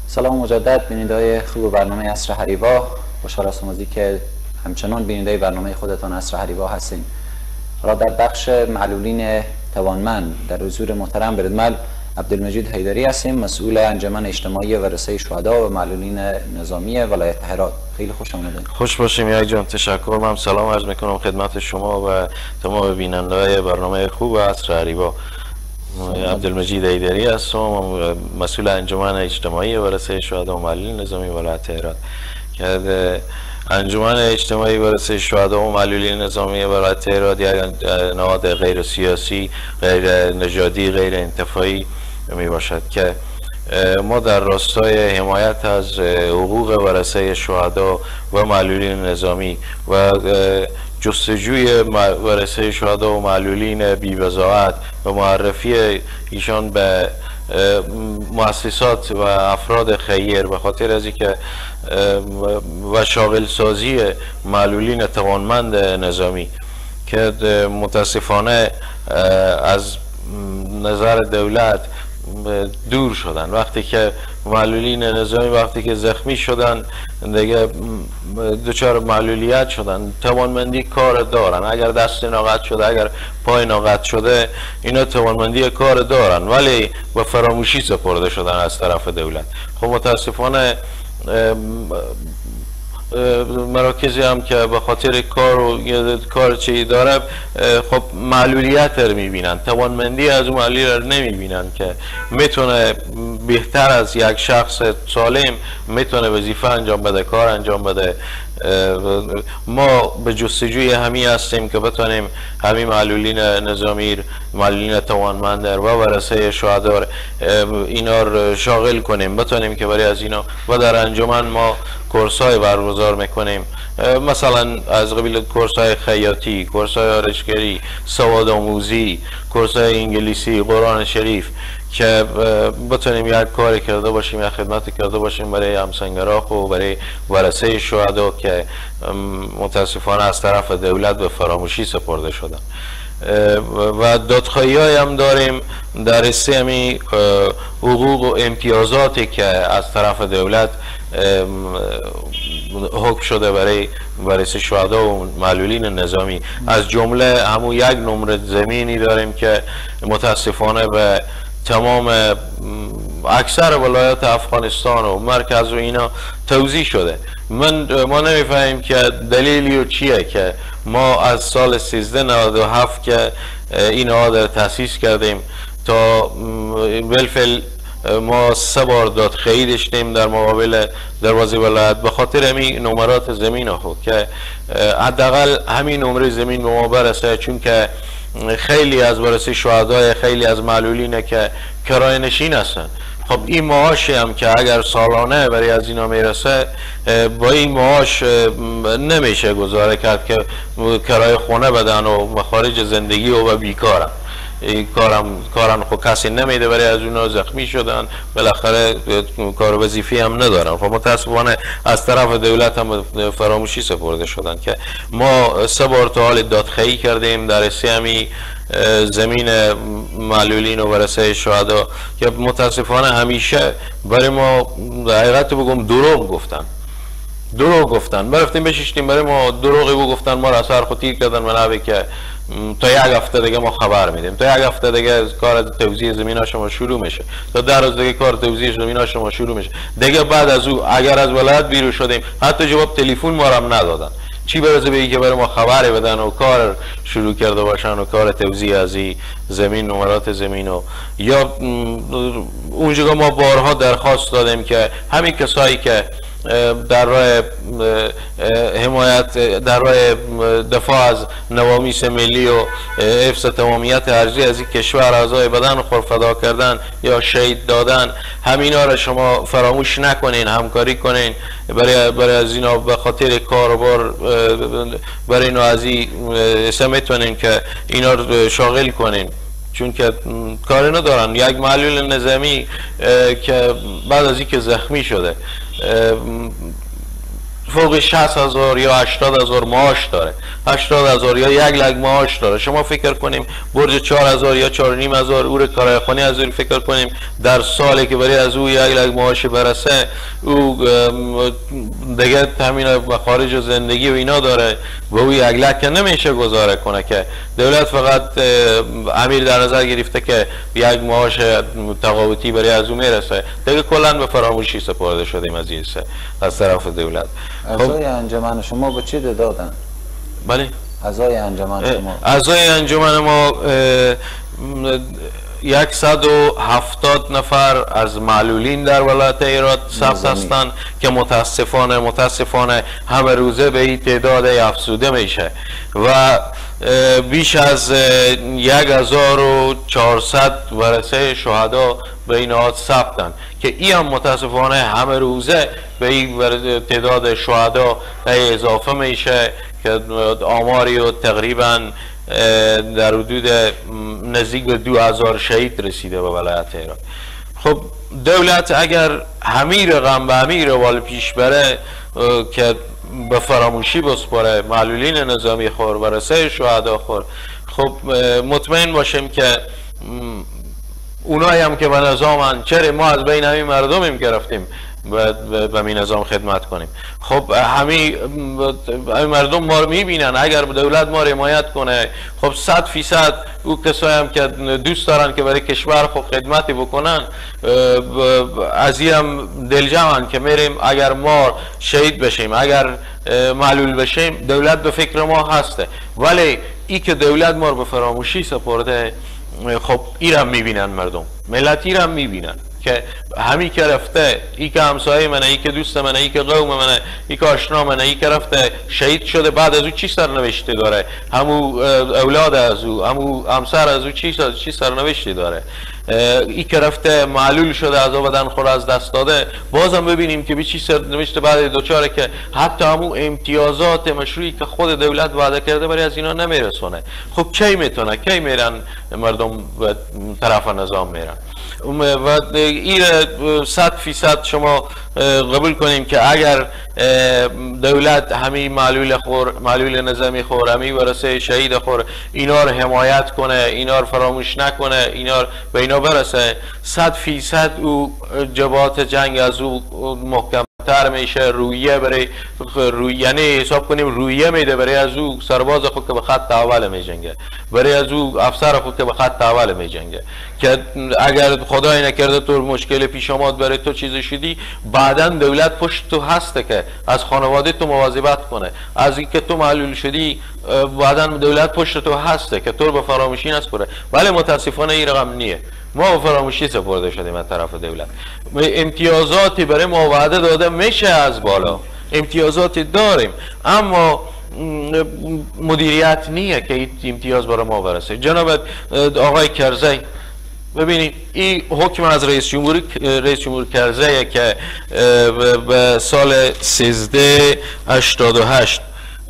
سلام مجدد بیننده‌های خوب برنامه عصر حریوا. خوشحال هستم از اینکه همچنان بیننده برنامه خودتان عصر حریوا هستین. را در بخش معلولین توانمند در حضور محترم بردمل عبدالمجید حیدری هستیم، مسئول انجمن اجتماعی ورثه شهدا و معلولین نظامی ولایت هرات. خیلی خوش آمدید. خوش باشیم یای جان، تشکر. من سلام عرض میکنم خدمت شما و تمام بیننده‌های برنامه خوب عصر حریوا. عبدالمجید حیدری هستم، مسئول انجمن اجتماعی ورثه شهدا و معلولین نظامی ولایت هرات. که انجمن اجتماعی ورثه شهدا و معلولین نظامی ولایت هرات یک نهاد غیر سیاسی، غیر نژادی، غیر انتفاعی می باشد که ما در راستای حمایت از حقوق ورثه شهدا و معلولین نظامی و جستجوی ورثه شهدا و معلولین بی‌بضاعت و معرفی ایشان به مؤسسات و افراد خیر به خاطر از اینکه و شاغل سازی معلولین توانمند نظامی که متاسفانه از نظر دولت دور شدن. وقتی که معلولین نظامی وقتی که زخمی شدن دیگه دچار معلولیت شدن، توانمندی کار دارن، اگر دست ناقص شده، اگر پای ناقص شده، اینا توانمندی کار دارن ولی به فراموشی سپرده شدن از طرف دولت. خب متاسفانه مراکزی هم که به خاطر کار چی داره خب معلولیت رو میبینن، توانمندی از اون معلولی رو نمیبینن که میتونه بهتر از یک شخص سالم میتونه وظیفه انجام بده، کار انجام بده. ما به جستجوی همی هستیم که بتونیم همین معلولین نظامی، معلولین توانمند و ورثه شهدا اینا رو شاغل کنیم، بتونیم که برای از اینا و در انجمن ما کورس‌های برگزار میکنیم، مثلا از قبیل کورس‌های خیاطی، کورس‌های آرایشگری، سواد آموزی، کورس‌های انگلیسی، قرآن شریف که بتونیم یک کاری کرده باشیم، یک خدمتی کرده باشیم برای همسنگراخ و برای ورثه شهدا که متاسفانه از طرف دولت به فراموشی سپرده شدن. و دادخواهی هم داریم در حصه حقوق و امتیازاتی که از طرف دولت حکم شده برای ورثه شهدا و معلولین نظامی. از جمله همون یک نمره زمینی داریم که متاسفانه به تمام اکثر ولایات افغانستان و مرکز و اینا توزیع شده. ما نمیفهمیم که دلیلی و چیه که ما از سال 1397 که این نهاد تأسیس کردیم تا بالفعل ما 3 بار دادخواهی داشتیم در مقابل دروازه ولایت به خاطر همین نمرات زمین خود که حداقل همین نمره زمین به ما برسه، چون که خیلی از ورثه شهدا، خیلی از معلولینه که کرایه نشین هستن. خب این معاشی هم که اگر سالانه برای از اینا میرسه، با این معاش نمیشه گزاره کرد که کرایه خونه بدن و مخارج زندگی و بیکارن. کارم خب کسی نمیده، برای از اونا زخمی شدن، بالاخره کار وظیفی هم ندارن. خب متاسفانه از طرف دولت هم فراموشی سپرده شدن که ما 3 بار تا حال دادخواهی کردیم در حصه همی زمین معلولین و ورثه شهدا که متاسفانه همیشه برای ما حقیقت بگم دروغ گفتن برفتیم بشیشتیم، برای ما دروغی گفتن، ما را سر خود تیر کردن منابع که تا 1 هفته دیگه ما خبر میدیم، تا 1 هفته دیگه کار توزیع زمین ها شما شروع میشه، تا 10 روز دیگه کار توزیع زمین ها شما شروع میشه دیگه. بعد از او اگر از ولایت بیرون شدیم حتی جواب تلفن ما هم ندادن، چی برسه به که برای ما خبری بدن و کار شروع کرده باشن و کار توزیع از این زمین، نمرات زمین. و یا اونجا ما بارها درخواست دادیم که همین کسایی که در راه حمایت، در راه دفاع از نوامیس ملی و حفظ تمامیت ارضی از این کشور اعضای بدن خود فدا کردن یا شهید دادن، همینا را شما فراموش نکنین، همکاری کنین برای از اینا به خاطر کاروبار برای اینا از این میتونین که اینا رو شاغل کنین، چون که کاری ندارن. یک معلول نظامی که بعد از اینکه زخمی شده فوق 60,000 یا 80,000 معاش داره، 80,000 یا 1 لک معاش داره. شما فکر کنیم برج 4,000 یا 4,500 او کارخانه از این فکر کنیم در سالی که برای از او 1 لک معاش برسه، او دیگه همین مخارج زندگی و اینا داره و او 1 لک نمیشه گذاره کنه که دولت فقط امیر در نظر گرفته که یک معاش تقاوتی برای از او میرسه، دیگه کلا به فراموشی سپرده شدیم از طرف دولت. اعضای انجمن شما به چی دادن؟ بله، اعضای انجمن شما، اعضای انجمن ما 170 نفر از معلولین در ولایت هرات ثبت هستند که متاسفانه همه روزه به این تعداد افزوده میشه و بیش از 1400 ورثه شهدا به این نهاد ثبتند که این هم متاسفانه همه روزه به این تعداد شهدا اضافه میشه که آماری و تقریبا در حدود نزدیک به 2000 شهید رسیده به ولایت هرات. خب دولت اگر همین رقم به همین روال پیش بره که به فراموشی بسپاره معلولین نظامی خور و ورثه شهدا خور، خب مطمئن باشیم که اونایی هم که به نظامن، چرا ما از بین همین مردمیم که رفتیم به می نظام خدمت کنیم. خب همین مردم ما رو میبینن، اگر دولت ما رو حمایت کنه خب 100% او کسایی هم که دوست دارن که برای کشور خود خدمتی بکنن از این هم دلجمعن که میریم اگر ما شهید بشیم، اگر معلول بشیم دولت به فکر ما هسته. ولی ای که دولت ما رو به فراموشی سپرده، خب ایرم میبینن مردم، ملت ایرم میبینن که همین که رفته، ای که همسایه منه، ای که دوست منه، ای که قوم منه، ای که آشنا منه، ای که رفته شهید شده، بعد از او چی سرنوشتی داره؟ همو اولاد از او، همو همسر از او چی سرنوشتی داره؟ ای که رفته معلول شده، از بدن خود از دست داده، بازم ببینیم که به چی سرنوشت بعد دوچاره که حتی همو امتیازات مشروعی که خود دولت وعده کرده برای از اینا نمیرسونه. خب کی میتونه، کی میرن مردم به طرف نظام میرن؟ و این 100% شما قبول کنیم که اگر دولت همین معلول نظامی خور، همین ورثه شهید خور اینا رو حمایت کنه، اینا رو فراموش نکنه، اینا به اینا برسه، 100% او جبهات جنگ از او محکم تر میشه، رویه برای یعنی حساب کنیم رویه میده برای از او سرباز خود که به خط اول میجنگه، برای از او افسر خود که به خط اول میجنگه که اگر خدای نکرده تو مشکل پیش آمد برای تو چیز شدی، بعدا دولت پشت تو هسته که از خانواده تو مواظبت کنه، از اینکه تو معلول شدی بعدا دولت پشت تو هسته که تو به فراموشی نسپره. ولی متاسفانه این رقم نیه، ما به فراموشی سپرده شدیم از طرف دولت. امتیازاتی برای ما وعده داده میشه از بالا، امتیازاتی داریم اما مدیریت نیه که این امتیاز برای ما برسه. جناب آقای کرزی، ببینید این حکم از رئیس جمهور کرزی که به سال 1388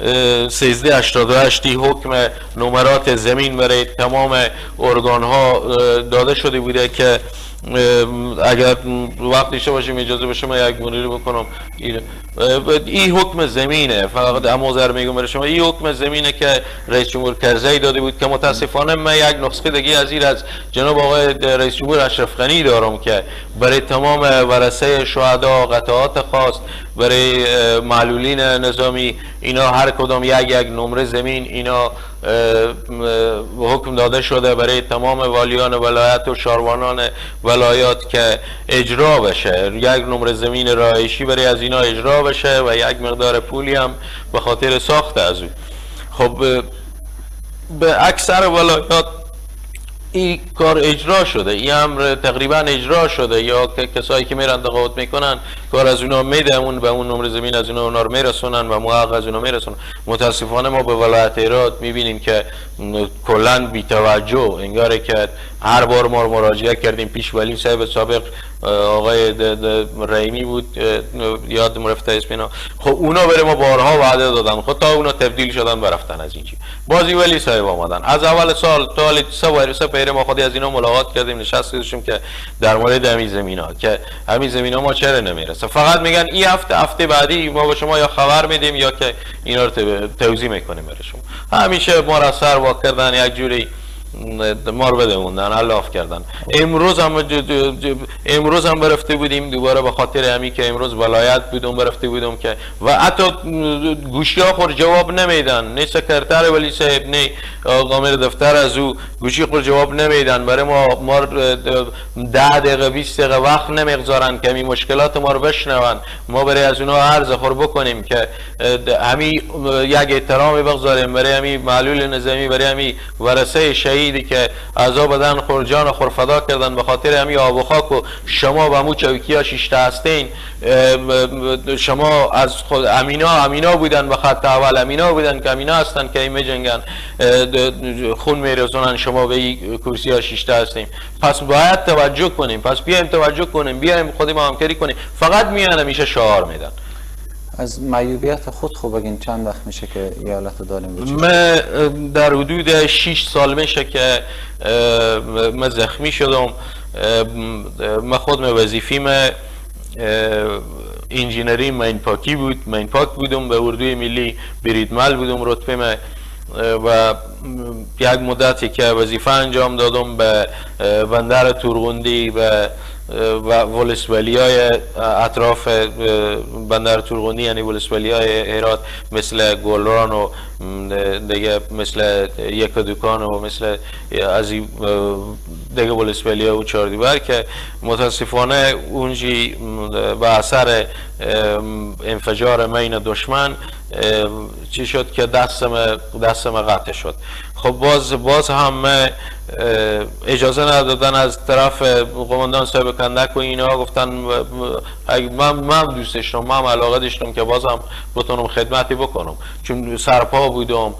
این حکم نمرات زمین برای تمام ارگان ها داده شده بوده که اگر وقت داشته باشیم اجازه به شما یک مروری بکنم. این حکم زمینه، فقط اموزر میگم برای شما، این حکم زمینه که رئیس جمهور کرزی داده بود که متاسفانه من یک نسخه دیگه از این از جناب آقای رئیس جمهور اشرف غنی دارم که برای تمام ورثه شهدا قطعات خاص، برای معلولین نظامی اینا هر کدام یک نمره زمین اینا حکم داده شده برای تمام والیان ولایت و شاروانان ولایات که اجرا بشه، یک نمره زمین رهایشی برای از اینا اجرا بشه و یک مقدار پولی هم به خاطر ساخت از او. خب به اکثر ولایات این کار اجرا شده، این امر تقریبا اجرا شده، یا کسایی که میرن تقاعد میکنن کار از اونا میده، به اون نمره زمین از اونا رو میرسونن و محقق از اونا میرسونن. متاسفانه ما به ولایت هرات میبینیم که کلا بی‌توجه، انگاره که هر بار ما مراجعه کردیم پیش ولی صاحب سابق آقای رحیمی بود، یادم رفته اسمش، خب اونا بره ما بارها وعده دادن، خب تا اونا تبدیل شدن برفتن از اینجا. بازی ولی صاحب آمدن از اول سال تا سه پیره ما خودی از اینا ملاقات کردیم، نشستیم که در مورد همین زمینا که همین زمینا ما چرا نمیرسه. نمیرسه. فقط میگن این هفته بعدی ما به شما یا خبر میدیم یا که اینا رو توضیح میکنیم برای شما. همیشه ما را سر وا کردن، یک جوری ما رو بدموندن، الاف کردن. امروز هم برفته بودیم دوباره به خاطر همین که امروز ولایت بودم برفته بودم که و حتی گوشی ها خور جواب نمیدن، نه سکرتر ولی صاحب نه آقامر دفتر از او گوشی خور جواب نمیدن، برای ما 10 دقیقه 20 دقیقه وقت نمیگذارن که همین مشکلات ما رو بشنون، ما برای از اونها عرض خور بکنیم که همین یک احترامی بگذاریم برای همین معلول نظامی، برای همین ورثه شهیدی که اعضا بدن خورجان خور فدا کردن به خاطر همین آب و خاک و شما به مو چوکیا شیشته هستین. شما از خود امینا بودن به خط اول، امینا بودن که امینا هستن که این میجنگن خون میرسونن، شما به این کرسی ها شیشته هستیم. پس باید توجه کنیم، پس بیایم توجه کنیم، بیایم خودمون همکاری کنیم. فقط میان میشه شعار میدن. از معیوبیت خود خوب بگین چند وقت میشه که ایالت داریم؟ من در حدود 6 سال میشه که من زخمی شدم. من خود وظیفیم انجینری مینپاکی بود، مینپاک بودم، به اردوی ملی بریدمل بودم رتبه من و یک مدتی که وظیفه انجام دادم به بندر تورغندی و ولسوالیای اطراف بندر تورغندی، یعنی ولسوالیای هرات مثل گلران و دیگه مثل یکادوکان و مثل از دیگه ولسوالیای و چاردیبر که متاسفانه اونجی به اثر انفجار مین دشمن چی شد که دستم قطع شد. خب باز هم اجازه ندادن از طرف قماندان صاحب کندک و اینا، گفتن من دوست داشتم، من علاقه داشتم که بازم بتونم خدمتی بکنم، چون سرپا بودم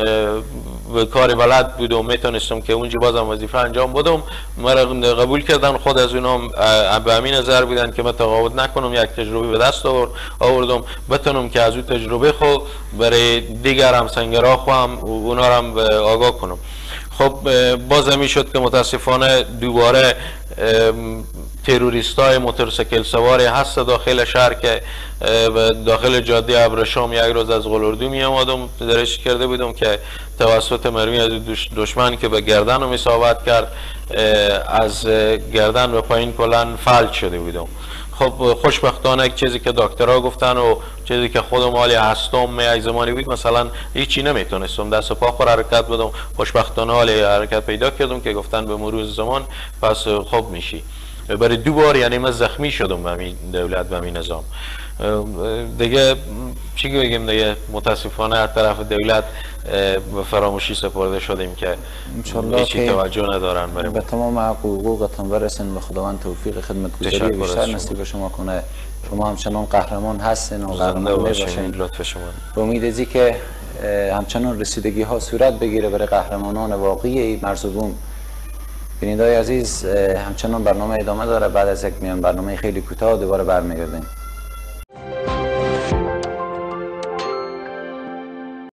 به کار بلد بودم، میتونستم که اونجا بازم وظیفه انجام بدم. مرا قبول کردن، خود از اونام به همین نظر بودن که من تقاعد نکنم، یک تجربه به دست آوردم بتونم که از اون تجربه خود برای دیگر همسنگرها خواهم اونا رو هم آگاه کنم. خب باز همی شد که متاسفانه دوباره تروریست های موتورسیکل سوار هست داخل شهر که داخل جاده ابرشام یک روز از قلوردو می آمدم درش کرده بودم که توسط مرمی از دشمن که به گردن رو اصابت کرد، از گردن به پایین کلن فلج شده بودم. خب خوشبختانه چیزی که دکترها گفتن و چیزی که خودم حالی هستم یک زمانی بود مثلا هیچی نمیتونستم دست و پا خور حرکت بدم، خوشبختانه حالی حرکت پیدا کردم که گفتن به مرور زمان پس خوب میشی. برای 2 بار یعنی من زخمی شدم به همین دولت به همین نظام دیگه. چی بگیم دیگه، متاسفانه از طرف دولت به فراموشی سپرده شدیم که هیچی توجه ندارن. به تمام حقوقتون برسین، به خداوند توفیق خدمتگزاری بیشتر نصیب شما کنه. شما همچنان قهرمان هستین و قهرمان باشین. لطف شما. به امید ازی که همچنان رسیدگی ها صورت بگیره برای قهرمانان واقعی مرزبون. بیننده‌های عزیز، همچنان برنامه ادامه داره. بعد از یک میان برنامه خیلی کوتاه دوباره برمیگردیم.